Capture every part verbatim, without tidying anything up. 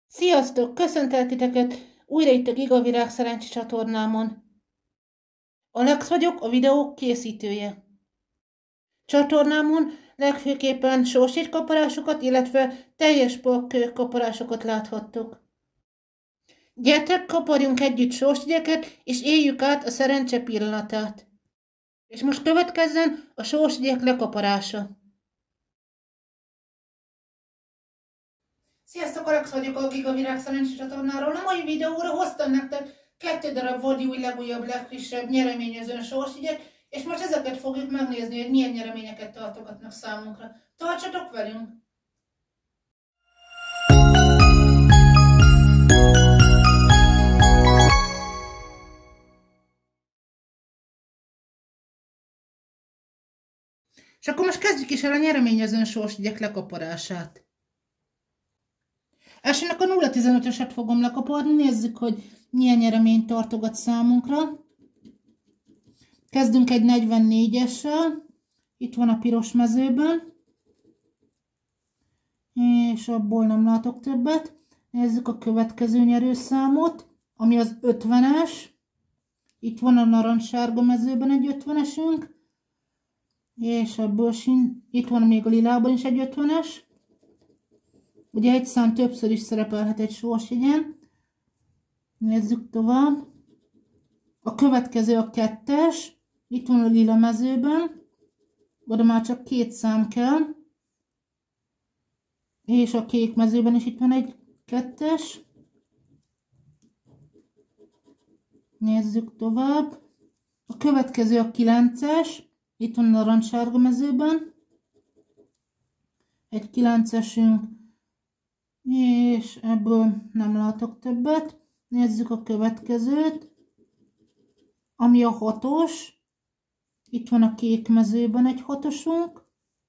Sziasztok! Köszöntelek titeket újra itt a Gigavirág Szerencsi csatornámon. Alex vagyok, a videók készítője. Csatornámon legfőképpen sorsjegykaparásokat, illetve teljes pak kaparásokat láthattok. Gyertek, kaparjunk együtt sorsjegyeket, és éljük át a szerencse pillanatát. És most következzen a sorsjegyek lekaparása. Sziasztok, Alex vagyok a Gigavirág Szerencsi csatornáról. A mai videóra hoztam nektek kettő darab Vadi új legújabb, legfrissebb nyereményezőn sorsjegyet, és most ezeket fogjuk megnézni, hogy milyen nyereményeket tartogatnak számunkra. Tartsatok velünk! És akkor most kezdjük is el a nyereményezőn sorsjegyek lekaparását. Elsőnek a nulla tizenötöset fogom lekaparni, nézzük, hogy milyen nyereményt tartogat számunkra. Kezdünk egy negyvennégyessel, itt van a piros mezőben, és abból nem látok többet. Nézzük a következő nyerőszámot, ami az ötvenes, itt van a narancssárga mezőben egy ötvenesünk, és ebből sin... itt van még a lilában is egy ötvenes. Ugye egy szám többször is szerepelhet egy sorsjegyen. Nézzük tovább. A következő a kettes. Itt van a lila mezőben. Oda már csak két szám kell. És a kék mezőben is itt van egy kettes. Nézzük tovább. A következő a kilences. Itt van a narancssárga mezőben. Egy kilencesünk. És ebből nem látok többet. Nézzük a következőt, ami a hatos. Itt van a kék mezőben egy hatosunk,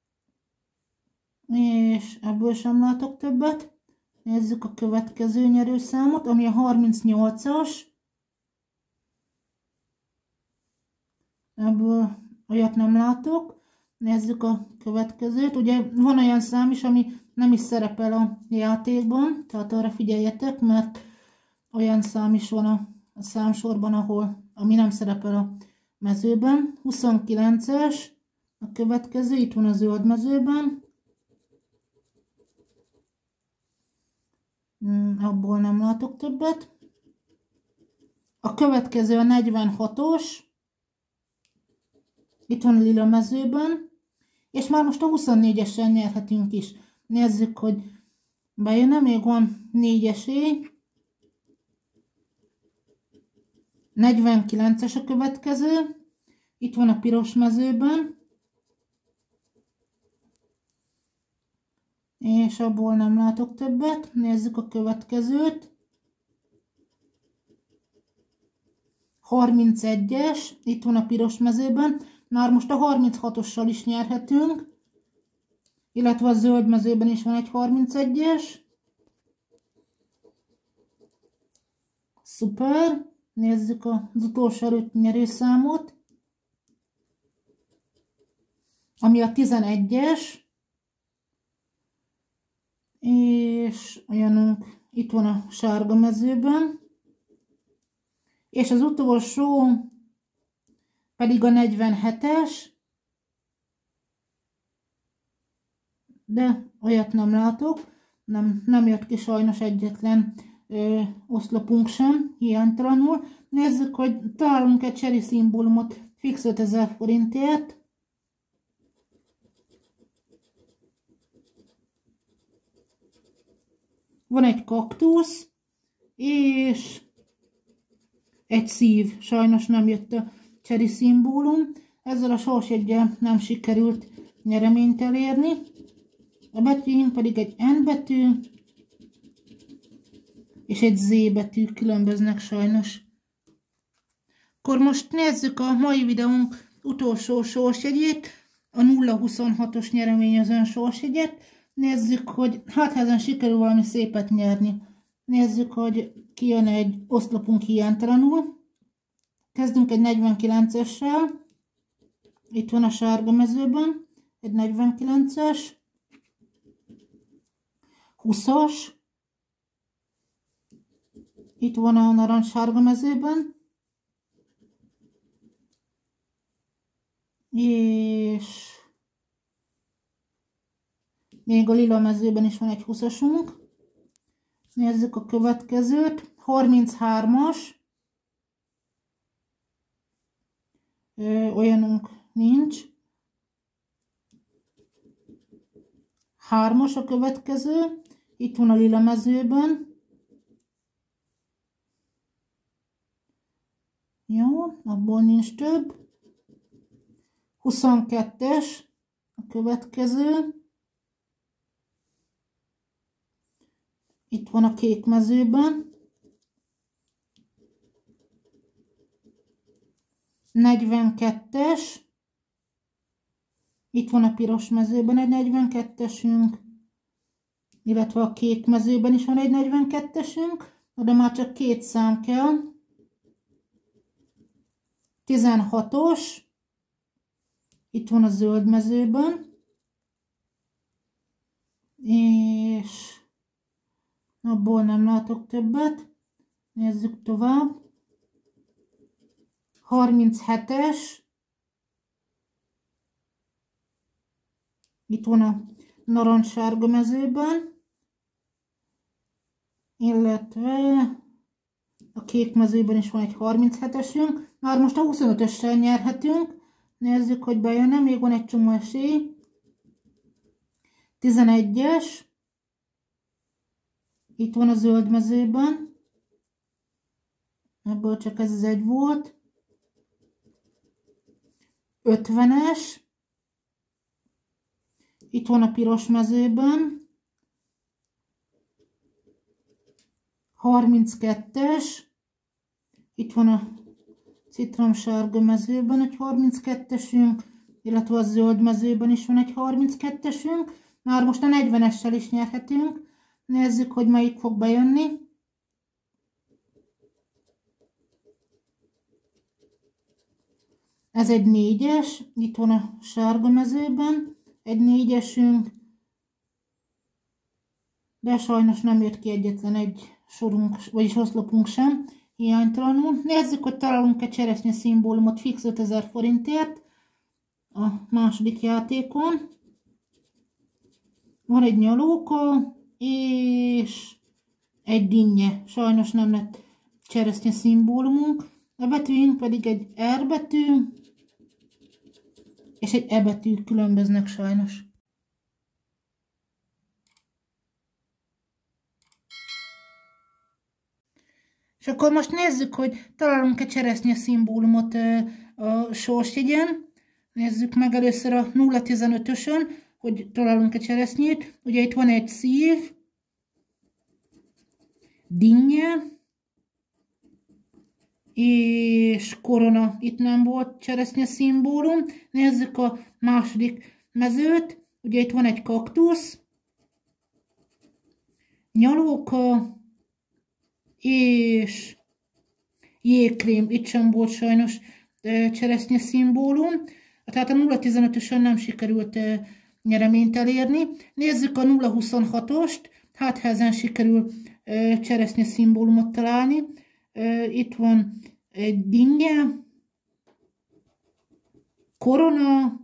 és ebből sem látok többet. Nézzük a következő nyerőszámot, ami a harmincnyolcas. Ebből olyat nem látok. Nézzük a következőt. Ugye van olyan szám is, ami nem is szerepel a játékban, tehát arra figyeljetek, mert olyan szám is van a, a számsorban, ahol, ami nem szerepel a mezőben. huszonkilences, a következő, itt van a zöld mezőben. Abból nem látok többet. A következő a negyvenhatos, itt van a lila mezőben, és már most a huszonnégyesen nyerhetünk is. Nézzük, hogy bejön-e, még van négy esély. negyvenkilences a következő. Itt van a piros mezőben. És abból nem látok többet. Nézzük a következőt. harmincegyes. Itt van a piros mezőben. Már most a harminchatossal is nyerhetünk. Illetve a zöld mezőben is van egy harmincegyes. Szuper. Nézzük az utolsó előtt nyerőszámot, ami a tizenegyes. És olyanunk itt van a sárga mezőben. És az utolsó pedig a negyvenhetes. De olyat nem látok, nem, nem jött ki sajnos egyetlen ö, oszlopunk sem, hiánytalanul. Nézzük, hogy találunk egy cherry szimbólumot fix ötezer forintért. Van egy kaktusz, és egy szív. Sajnos nem jött a cherry szimbólum. Ezzel a sorsjeggyel nem sikerült nyereményt elérni. A betűink pedig egy N betű és egy Z betű, különböznek sajnos. Akkor most nézzük a mai videónk utolsó sorsjegyét, a nulla huszonhatos nyereményezőn sorsjegyet. Nézzük, hogy hát ezen sikerül valami szépet nyerni. Nézzük, hogy kijön egy oszlopunk hiánytalanul. Kezdünk egy negyvenkilencessel. Itt van a sárga mezőben egy negyvenkilences. húszas, Itt van a narancssárga mezőben. És még a lila mezőben is van egy húszasunk. Nézzük a következőt. harminchármas. Ö, olyanunk nincs. hármas a következő. Itt van a lila mezőben. Jó, abból nincs több. huszonkettes a következő. Itt van a kék mezőben. negyvenkettes. Itt van a piros mezőben egy negyvenkettesünk. Illetve a kék mezőben is van egy negyvenkettesünk. De már csak két szám kell. tizenhatos. Itt van a zöld mezőben. És abból nem látok többet. Nézzük tovább. harminchetes. Itt van a narancssárga mezőben. Illetve a kék mezőben is van egy harminchetes-ünk. Már most a huszonötössel nyerhetünk. Nézzük, hogy bejön-e. Még van egy csomó esély. tizenegyes. Itt van a zöld mezőben. Ebből csak ez az egy volt. ötvenes. Itt van a piros mezőben. harminckettes. Itt van a citromsárga mezőben egy harminckettesünk, illetve a zöld mezőben is van egy harminckettesünk. Már most a negyvenessel is nyerhetünk. Nézzük, hogy melyik fog bejönni. Ez egy négyes, itt van a sárga mezőben egy négyesünk, de sajnos nem jött ki egyetlen egy sorunk, vagyis oszlopunk sem, hiánytalanul. Nézzük, hogy találunk egy cseresznye szimbólumot fix ötezer forintért a második játékon. Van egy nyalóka és egy dinnye. Sajnos nem lett cseresznye szimbólumunk. A betűink pedig egy R betű és egy E betű, különböznek sajnos. És akkor most nézzük, hogy találunk-e cseresznye szimbólumot a sorsjegyen. Nézzük meg először a nulla tizenötösön, hogy találunk-e cseresznyét. Ugye itt van egy szív, dinnye, és korona. Itt nem volt cseresznye szimbólum. Nézzük a második mezőt. Ugye itt van egy kaktusz, nyalóka, és jégkrém. Itt sem volt sajnos cseresznye szimbólum. Tehát a nulla tizenötösön nem sikerült nyereményt elérni. Nézzük a nulla huszonhatost. Hát ha ezen sikerül cseresznye szimbólumot találni. Itt van egy dinnye, korona,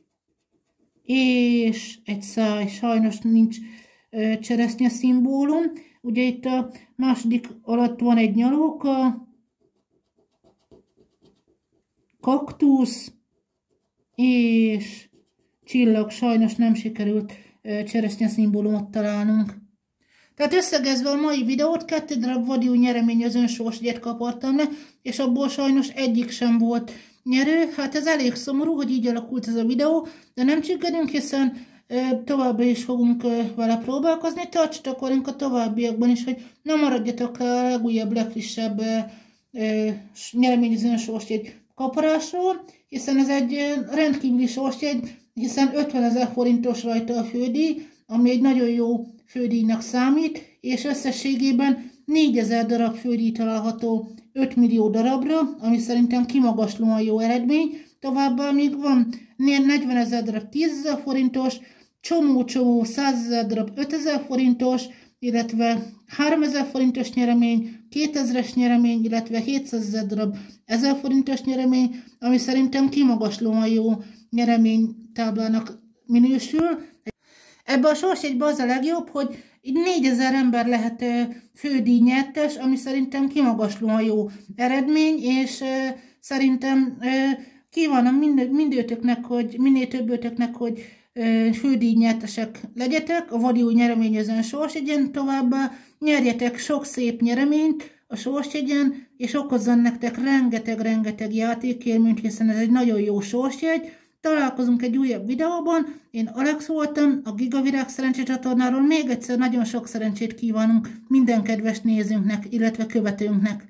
és egy száj. Sajnos nincs cseresznye szimbólum. Ugye itt a második alatt van egy nyalóka, kaktusz és csillag. Sajnos nem sikerült cseresznye szimbólumot találnunk. Tehát összegezve a mai videót, kettő darab vadiú nyereményezőn sorsjegyet kapartam le, és abból sajnos egyik sem volt nyerő. Hát ez elég szomorú, hogy így alakult ez a videó, de nem csüggedünk, hiszen továbbra is fogunk vele próbálkozni. Tartsatok velünk a továbbiakban is, hogy ne maradjatok a legújabb, legfrissebb nyereményezőn sorsjegy kaparásról, hiszen ez egy rendkívüli sorsjegy, hiszen ötvenezer forintos rajta a fődíj, ami egy nagyon jó fődíjnak számít, és összességében négyezer darab fődíj található öt millió darabra, ami szerintem kimagaslóan jó eredmény. Továbbá még van negyvenezer darab tízezer forintos, csomó-csomó százezer darab ötezer forintos, illetve háromezer forintos nyeremény, kétezres nyeremény, illetve hétszázezer darab ezer forintos nyeremény, ami szerintem kimagaslóan jó nyereménytáblának minősül. Ebben a sorsjegyben az a legjobb, hogy négyezer ember lehet fődíjnyertes, ami szerintem kimagaslóan jó eredmény, és szerintem kívánom mind, mindőtöknek, hogy minél többőtöknek, hogy fődíjnyertesek legyetek a vadi új nyereményezőn sorsjegyen, továbbá nyerjetek sok szép nyereményt a sorsjegyen, és okozzon nektek rengeteg-rengeteg játékélményt, hiszen ez egy nagyon jó sorsjegy. Találkozunk egy újabb videóban, én Alex voltam, a Gigavirág szerencsécsatornáról. Még egyszer nagyon sok szerencsét kívánunk minden kedves nézőnknek, illetve követőnknek.